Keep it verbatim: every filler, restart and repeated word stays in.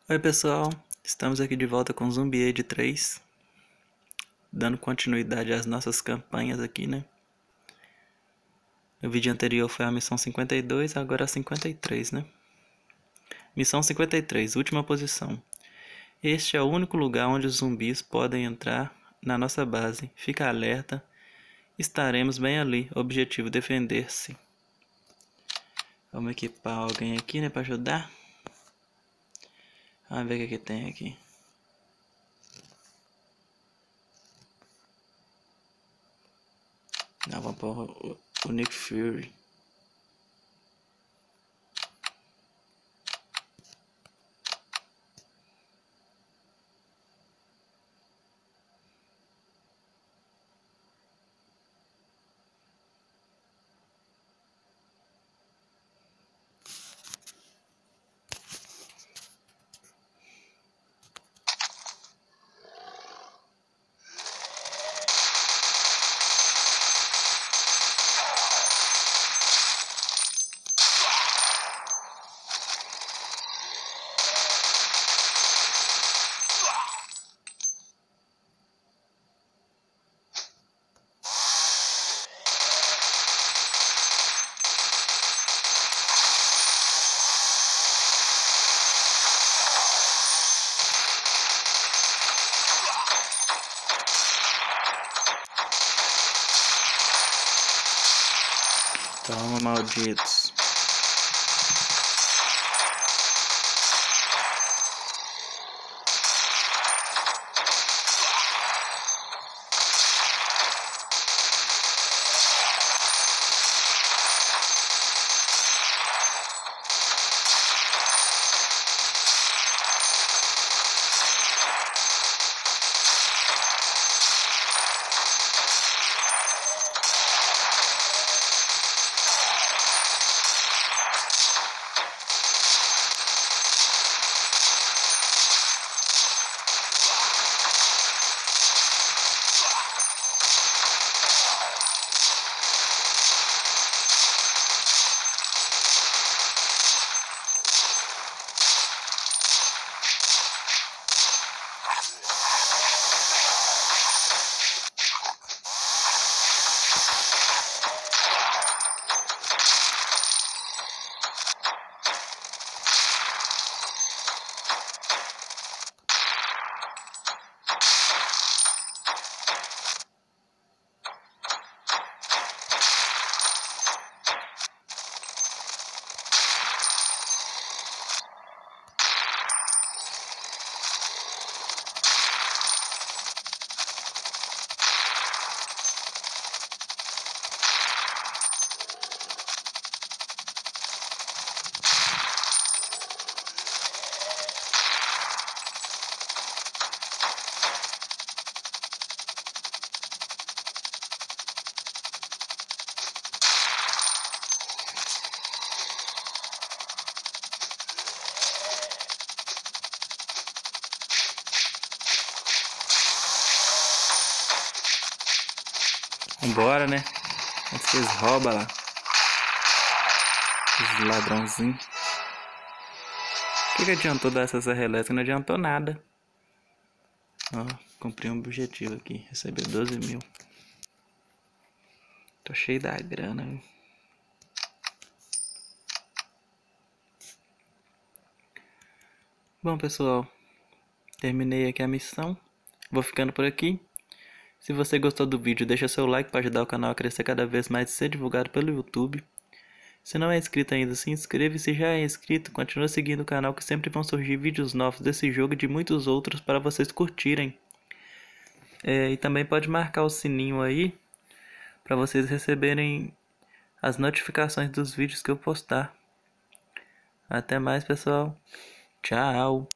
Oi pessoal, estamos aqui de volta com Zumbi Age três, dando continuidade às nossas campanhas aqui, né? No vídeo anterior foi a missão cinquenta e dois, agora a cinquenta e três, né? Missão cinquenta e três, última posição. Este é o único lugar onde os zumbis podem entrar na nossa base. Fica alerta, estaremos bem ali. Objetivo: defender-se. Vamos equipar alguém aqui, né, para ajudar. Vamos ver o que, que tem aqui. Não, vamos pôr o, o Nick Fury. Toma, malditos. Vambora, né? Antes que eles roubam lá. Os ladrãozinhos. O que, que adiantou dar essa serra elétrica? Não adiantou nada. Ó, cumpri um objetivo aqui. Receber doze mil. Tô cheio da grana, viu? Bom, pessoal. Terminei aqui a missão. Vou ficando por aqui. Se você gostou do vídeo, deixa seu like para ajudar o canal a crescer cada vez mais e ser divulgado pelo YouTube. Se não é inscrito ainda, se inscreva, e se já é inscrito, continua seguindo o canal que sempre vão surgir vídeos novos desse jogo e de muitos outros para vocês curtirem. É, e também pode marcar o sininho aí para vocês receberem as notificações dos vídeos que eu postar. Até mais, pessoal. Tchau.